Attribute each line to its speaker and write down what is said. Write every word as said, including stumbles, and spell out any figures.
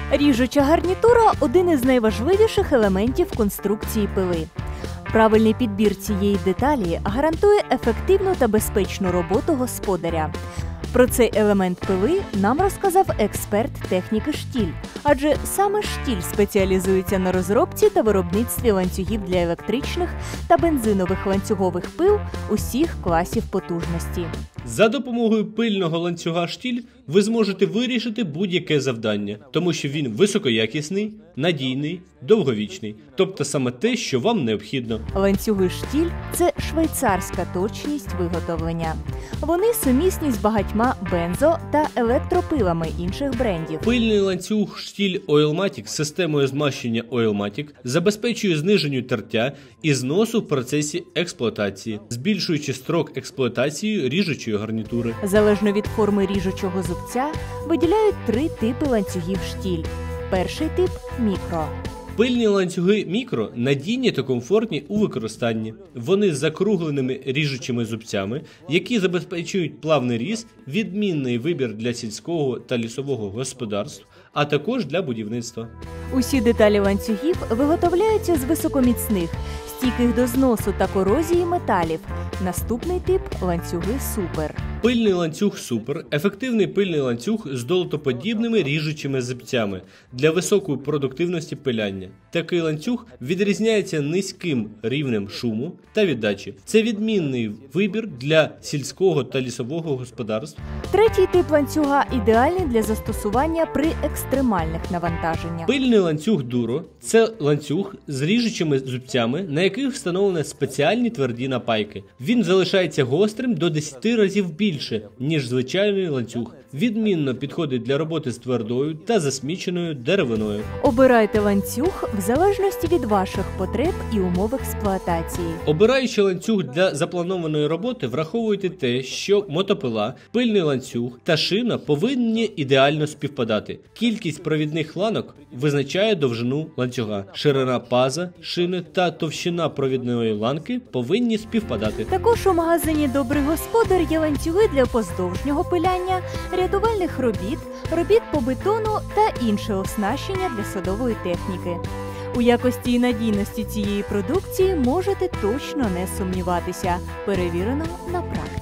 Speaker 1: Ріжуча гарнітура – один із найважливіших елементів конструкції пили. Правильний підбір цієї деталі гарантує ефективну та безпечну роботу господаря. Про цей елемент пили нам розказав експерт техніки штіль, адже саме штіль спеціалізується на розробці та виробництві ланцюгів для електричних та бензинових ланцюгових пил усіх класів потужності.
Speaker 2: За допомогою пильного ланцюга штіль ви зможете вирішити будь-яке завдання, тому що він високоякісний, надійний, довговічний, тобто саме те, що вам необхідно.
Speaker 1: Ланцюги штіль – це швейцарська точність виготовлення. Вони сумісні з багатьма бензо- та електропилами інших брендів.
Speaker 2: Пильний ланцюг штіль Oilmatic з системою змащення Oilmatic забезпечує зниженню тертя і зносу в процесі експлуатації, збільшуючи строк експлуатації ріжучої гарнітури.
Speaker 1: Залежно від форми ріжучого зубця, виділяють три типи ланцюгів штіль. Перший тип – мікро.
Speaker 2: Пильні ланцюги мікро надійні та комфортні у використанні. Вони з закругленими ріжучими зубцями, які забезпечують плавний різ, відмінний вибір для сільського та лісового господарств, а також для будівництва.
Speaker 1: Усі деталі ланцюгів виготовляються з високоміцних, стійких до зносу та корозії металів. Наступний тип – ланцюги супер.
Speaker 2: Пильний ланцюг супер – ефективний пильний ланцюг з долотоподібними ріжучими зубцями для високої продуктивності пиляння. Такий ланцюг відрізняється низьким рівнем шуму та віддачі. Це відмінний вибір для сільського та лісового господарств.
Speaker 1: Третій тип ланцюга ідеальний для застосування при екстремальних навантаженнях.
Speaker 2: Пильний ланцюг дуро – це ланцюг з ріжучими зубцями, на яких встановлені спеціальні тверді напайки. Він залишається гострим до десяти разів більше, ніж звичайний ланцюг. Відмінно підходить для роботи з твердою та засміченою деревиною.
Speaker 1: Обирайте ланцюг в залежності від ваших потреб і умов експлуатації.
Speaker 2: Обираючи ланцюг для запланованої роботи, враховуйте те, що мотопила, пильний ланцюг та шина повинні ідеально співпадати. Кількість провідних ланок визначає довжину ланцюга. Ширина паза, шини та товщина провідної ланки повинні співпадати.
Speaker 1: Також у магазині «Добрий господар» є ланцюги для поздовжнього пиляння, рятувальних робіт, робіт по бетону та інше оснащення для садової техніки. У якості і надійності цієї продукції можете точно не сумніватися. Перевірено на практиці.